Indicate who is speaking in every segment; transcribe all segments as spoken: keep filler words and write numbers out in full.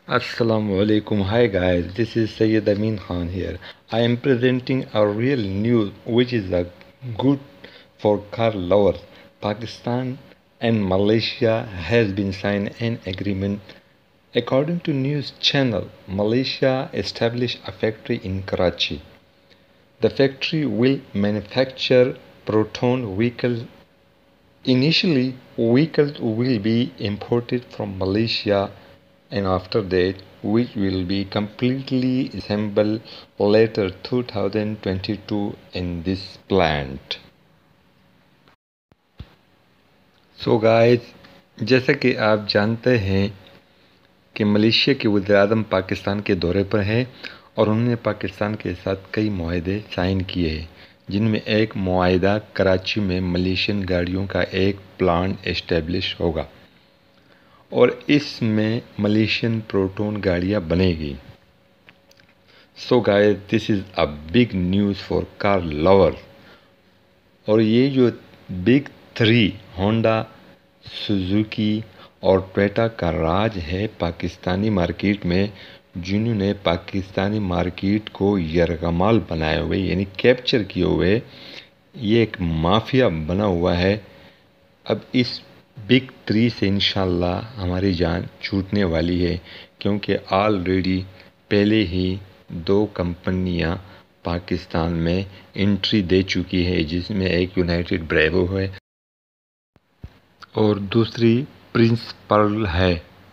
Speaker 1: Assalamu alaikum. Hi guys, this is Syed Amin Khan here. I am presenting a real news which is a good for car lovers. Pakistan and Malaysia has been signed an agreement. According to news channel, Malaysia established a factory in Karachi. The factory will manufacture Proton vehicles. Initially, vehicles will be imported from Malaysia, and after that which will be completely assembled later two thousand twenty-two in this plant. So guys, जैसा कि आप जानते हैं कि Malaysia के वज़ीर-ए-आज़म पाकिस्तान के दौरे पर हैं और उन्होंने पाकिस्तान के साथ कई मुआहदे साइन किए हैं, जिनमें एक मुआहदा कराची में मलेशियन गाड़ियों का एक प्लांट एस्टेब्लिश होगा और इसमें मलेशियन प्रोटोन गाड़ियाँ बनेगी. So guys, this is a big news for car lover. और ये जो बिग थ्री होंडा, सुजुकी और टोयोटा का राज है पाकिस्तानी मार्केट में, जिन्होंने पाकिस्तानी मार्केट को यरगमाल बनाए हुए यानी कैप्चर किए हुए ये एक माफिया बना हुआ है. अब इस बिग थ्री से इंशाल्लाह हमारी जान छूटने वाली है, क्योंकि ऑलरेडी पहले ही दो कंपनियां पाकिस्तान में एंट्री दे चुकी है, जिसमें एक यूनाइटेड ब्रेवो है और दूसरी प्रिंस पर्ल है.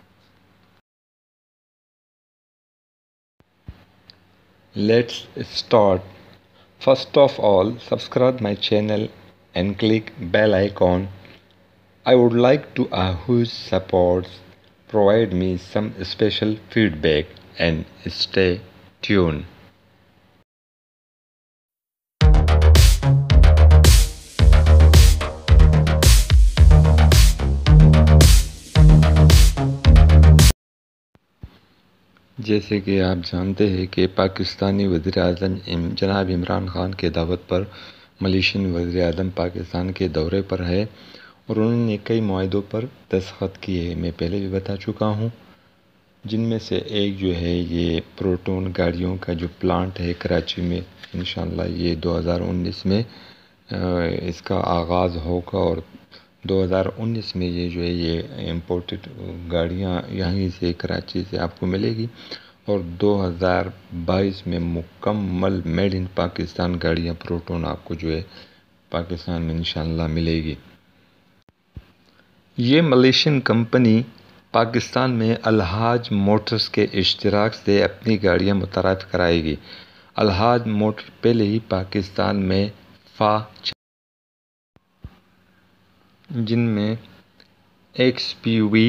Speaker 1: Let's start. First of all, subscribe my channel and click bell icon. I would like to uh, whose supports provide me some special feedback and stay tuned. जैसे कि आप जानते हैं कि पाकिस्तानी वज़ीर-ए-आज़म जनाब इमरान खान के दावत पर मलेशियन वज़ीर-ए-आज़म पाकिस्तान के दौरे पर है और उन्होंने कई मुआहदों पर दस्तखत किए हैं. मैं पहले भी बता चुका हूं, जिनमें से एक जो है ये प्रोटोन गाड़ियों का जो प्लांट है कराची में, इंशाल्लाह ये दो हज़ार उन्नीस में इसका आगाज़ होगा और दो हज़ार उन्नीस में ये जो है ये इम्पोर्टेड गाड़ियाँ यहीं से कराची से आपको मिलेगी और दो हज़ार बाईस में मुकम्मल मेड इन पाकिस्तान गाड़ियाँ प्रोटोन आपको जो है पाकिस्तान में इंशाल्लाह मिलेगी. ये मलेशियन कंपनी पाकिस्तान में अलहाज मोटर्स के इश्तिराक से अपनी गाड़ियाँ मुतरफ़ कराएगी. अलहाज मोटर पहले ही पाकिस्तान में फा जिनमें X P V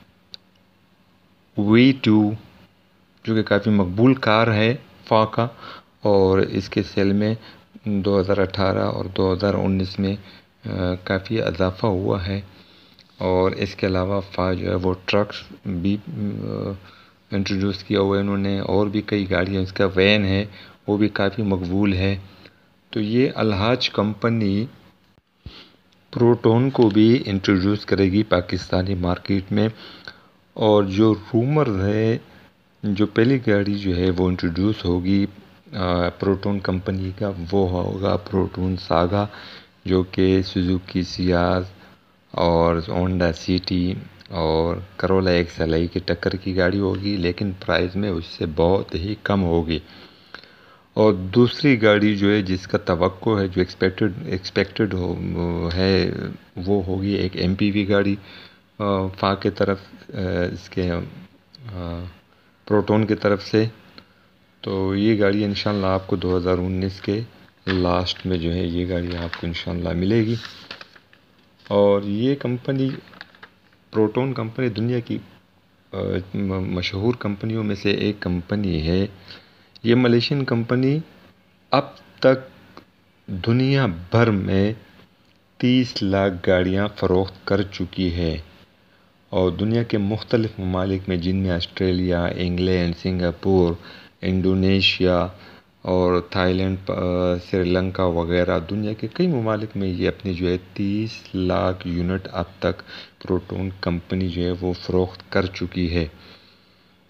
Speaker 1: V two जो कि काफ़ी मकबूल कार है फा का, और इसके सेल में दो हज़ार अठारह और दो हज़ार उन्नीस में काफ़ी इजाफा हुआ है. और इसके अलावा फा जो है वो ट्रक्स भी इंट्रोड्यूस किया हुआ है उन्होंने, और भी कई गाड़ियाँ, इसका वैन है वो भी काफ़ी मकबूल है. तो ये अलहाज कंपनी प्रोटोन को भी इंट्रोड्यूस करेगी पाकिस्तानी मार्केट में. और जो रूमर है, जो पहली गाड़ी जो है वो इंट्रोड्यूस होगी प्रोटोन कंपनी का, वो होगा प्रोटोन सागा, जो कि सुजुकी सियाज और होंडा सिटी और करोला एक्सएलआई की टक्कर की गाड़ी होगी, लेकिन प्राइस में उससे बहुत ही कम होगी. और दूसरी गाड़ी जो है जिसका तवक्को है, जो एक्सपेक्टेड एक्सपेक्टेड हो है, वो होगी एक एमपीवी गाड़ी फा के तरफ, इसके प्रोटोन की तरफ से. तो ये गाड़ी इंशाल्लाह आपको दो हज़ार उन्नीस के लास्ट में जो है ये गाड़ी आपको इंशाल्लाह मिलेगी. और ये कंपनी प्रोटोन कंपनी दुनिया की मशहूर कंपनियों में से एक कंपनी है. ये मलेशियन कंपनी अब तक दुनिया भर में तीस लाख गाड़ियां फ़रोख्त कर चुकी है और दुनिया के मुख्तलिफ़ ममालिक में, जिनमें ऑस्ट्रेलिया, इंग्लैंड, सिंगापुर, इंडोनेशिया और थाईलैंड, श्रीलंका वगैरह दुनिया के कई ममालिक में ये अपनी जो है तीस लाख यूनिट अब तक प्रोटोन कंपनी जो है वो फ़रोख्त कर चुकी है.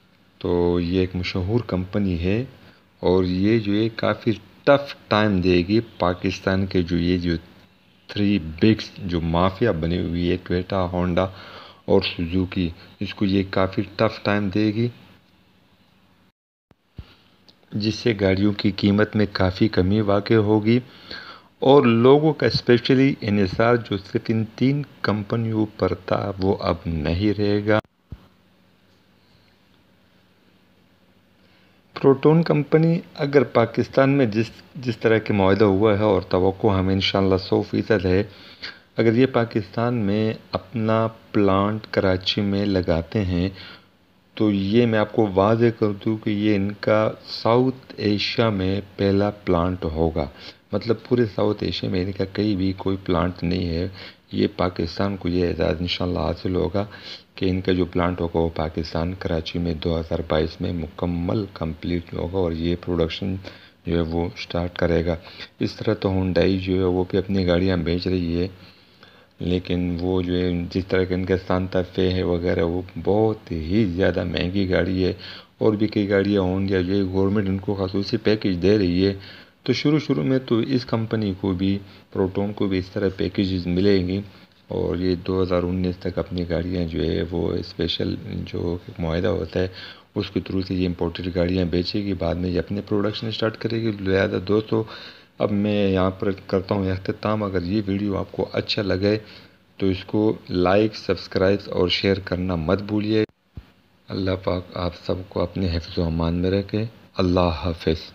Speaker 1: تو یہ ایک مشہور کمپنی ہے اور یہ جو ہے کافی ٹف ٹائم دے گی پاکستان کے جو یہ جو تھری بگس جو مافیا بنی ہوئی ہے ٹویوٹا، ہونڈا اور سوزوکی، اس کو یہ کافی ٹف ٹائم دے گی، جس سے گاڑیوں کی قیمت میں کافی کمی واقع ہوگی اور لوگوں کا اسپیشلی انحصار جو صرف ان تین کمپنیوں پر تھا وہ اب نہیں رہے گا۔ پروٹون کمپنی اگر پاکستان میں جس جس طرح کے معاہدہ ہوا ہے اور توقع ہمیں انشاءاللہ سو فیصد ہے، اگر یہ پاکستان میں اپنا پلانٹ کراچی میں لگاتے ہیں تو یہ میں آپ کو واضح کر دوں کہ یہ ان کا ساؤتھ ایشیا میں پہلا پلانٹ ہوگا، مطلب پورے ساؤتھ ایشیا میں ان کا کہیں بھی کوئی پلانٹ نہیں ہے۔ یہ پاکستان کو یہ اعزاز انشاءاللہ حاصل ہوگا کہ ان کا جو پلانٹ ہوگا وہ پاکستان کراچی میں دو ہزار بائیس میں مکمل کمپلیٹ ہوگا اور یہ پروڈکشن جو ہے وہ سٹارٹ کرے گا۔ اس طرح تو ہونڈائی جو ہے وہ بھی اپنی گاڑیاں بیچ رہی ہے، لیکن وہ جو ہے جس طرح کے ان کا سانتا فے ہے وغیرہ وہ بہت ہی زیادہ مہنگی گاڑی ہے، اور بھی کئی گاڑیاں ہوں گی جو گورنمنٹ ان کو خصوصی پیکیج دے رہی ہے، تو شروع شروع میں تو اس کمپنی کو بھی پروٹون کو بھی اس طرح پیکیجز ملیں گی اور یہ دو ہزار انیس تک اپنی گاڑیاں جو ہے وہ اسپیشل جو معاہدہ ہوتا ہے اس کے تھرو سے یہ امپورٹڈ گاڑیاں بیچے گی، بعد میں یہ اپنے پروڈکشن اسٹارٹ کرے گی۔ لہٰذا دوستو اب میں یہاں پر کرتا ہوں اختتام۔ اگر یہ ویڈیو آپ کو اچھا لگے تو اس کو لائک، سبسکرائب اور شیئر کرنا مت بھولیے۔ اللہ پاک آپ سب کو اپنے حفظ و امان میں رکھے۔ اللہ حافظ۔